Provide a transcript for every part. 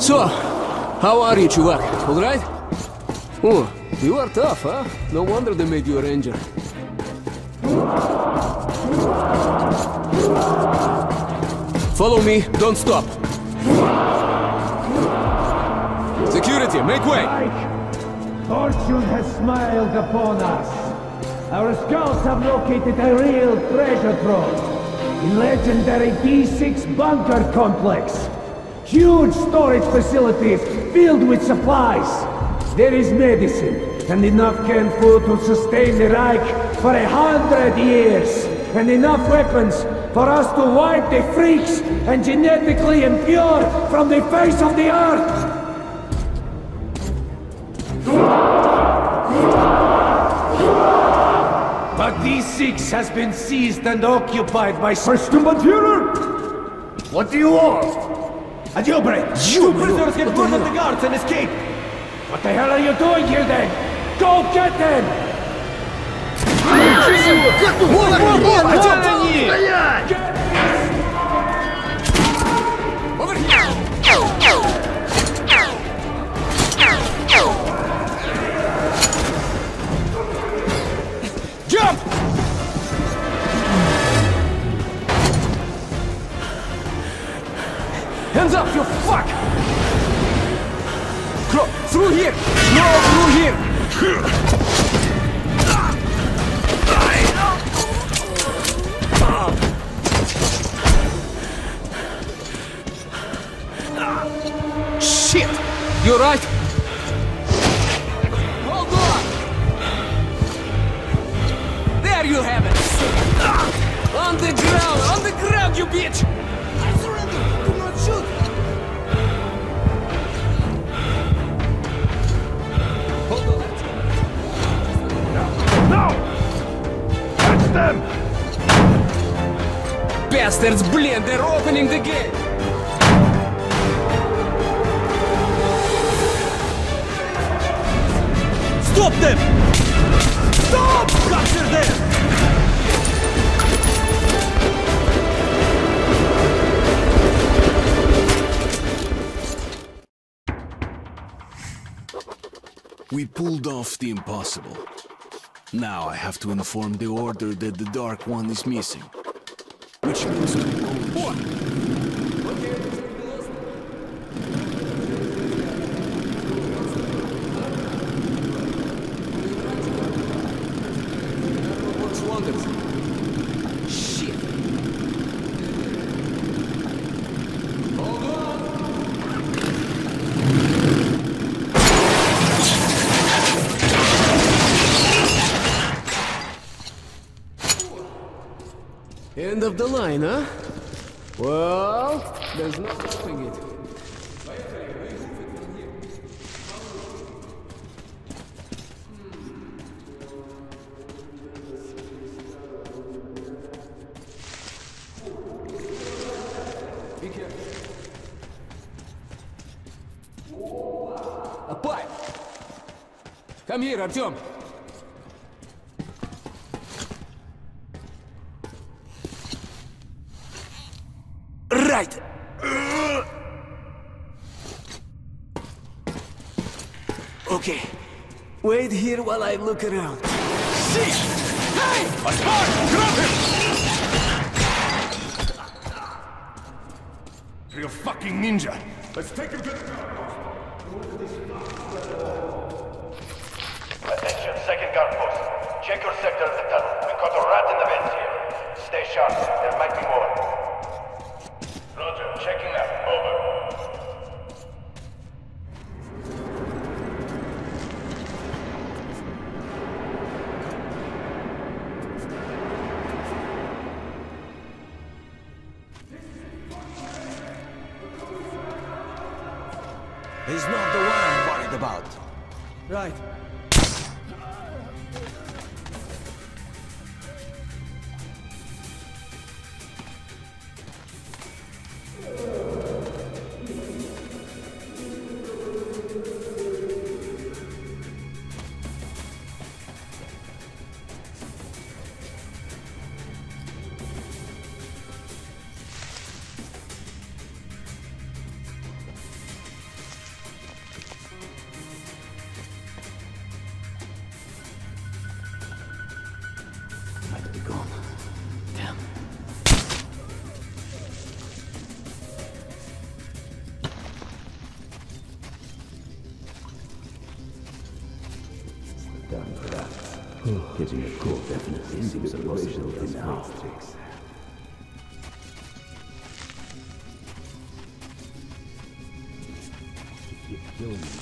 So, how are you, Chuvak? All right? Oh, you are tough, huh? No wonder they made you a ranger. Follow me, don't stop. Security, make way! Fortune has smiled upon us. Our scouts have located a real treasure trove in legendary D6 bunker complex. Huge storage facilities filled with supplies. There is medicine and enough canned food to sustain the Reich for 100 years. And enough weapons for us to wipe the freaks and genetically impure from the face of the earth. But D6 has been seized and occupied by Führer. What do you want? A jailbreak! Two prisoners get word of the guards and escape! What the hell are you doing here then? Go get them! Over here! Jump! Hands up, you fuck! Through here! No, through here! Shit! You right? Hold on! There you have it! On the ground, you bitch! I surrender! Do not shoot! Hold on! No! Catch them! Bastards, блин, they're opening the gate! Stop them! Stop! Capture them! We pulled off the impossible. Now I have to inform the Order that the Dark One is missing. Which means to Shit! Hold on! End of the line, huh? Well, there's no stopping it. Be careful. A pipe! Come here, Artyom! Right! Okay. Wait here while I look around. Shit! Hey! A spot! Drop him! You're a fucking ninja! Let's take him to the... Attention, second guard post. Check your sector of the tunnel. We caught a rat in the vents here. Stay sharp. There might be more. Roger. Checking out. Over. He's not the one I'm worried about. Right. done for us. Catching a cold definitely seems a possibility now. Keep killing me.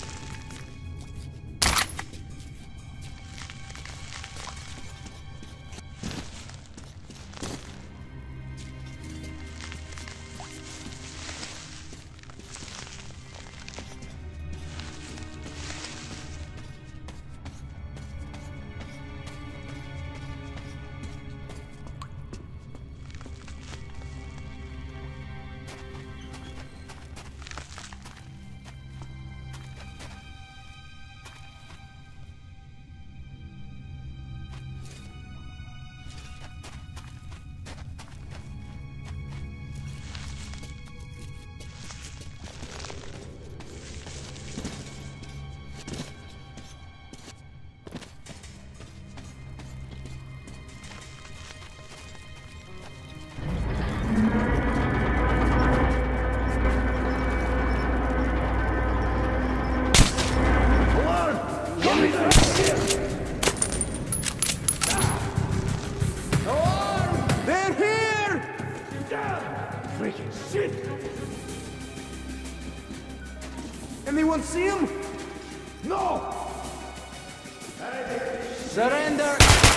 Anyone see him? No! Surrender!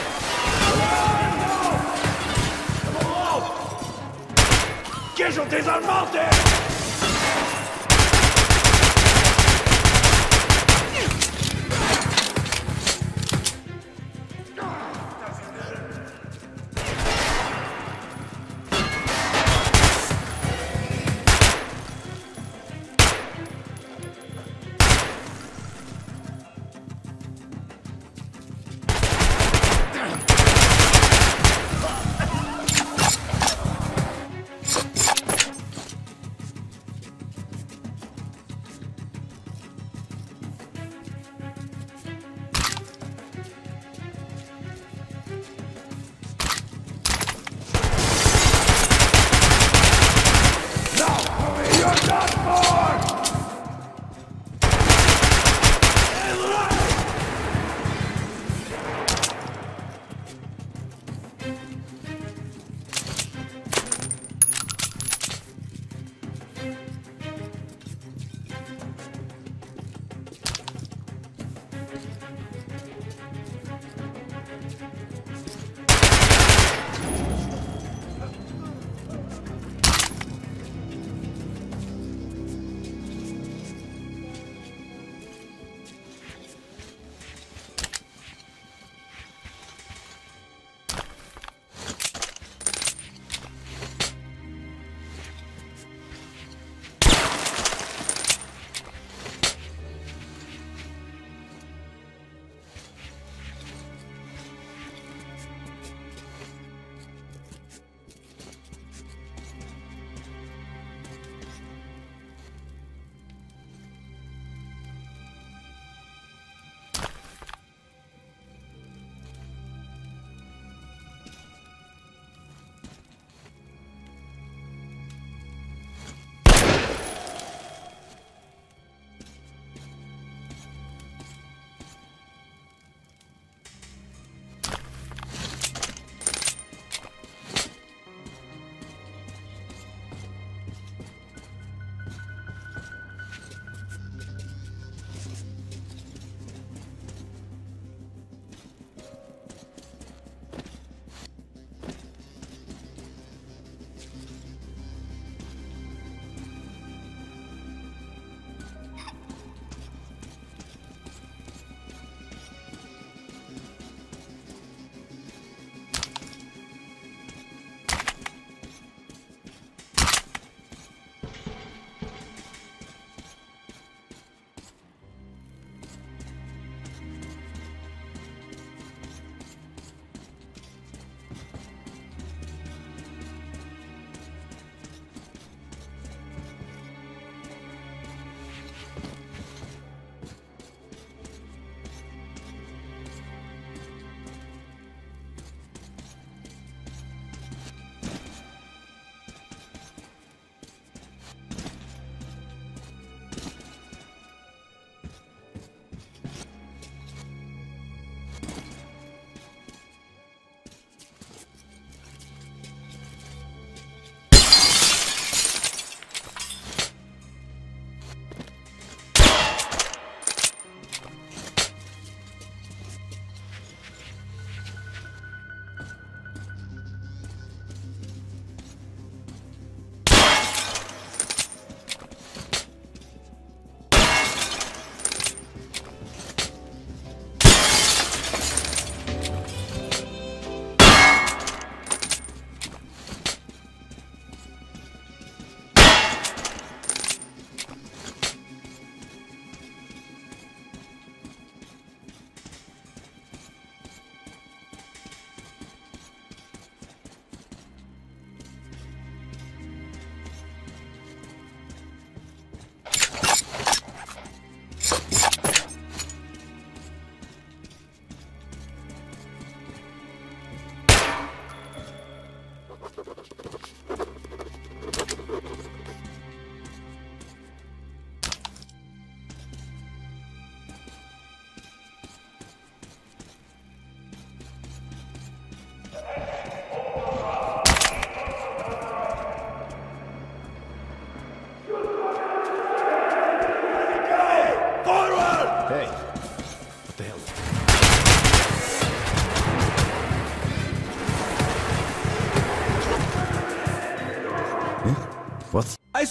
Casualties are mounted!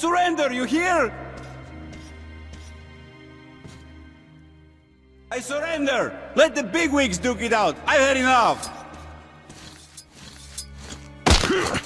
surrender, you hear? I surrender! Let the bigwigs duke it out! I've had enough!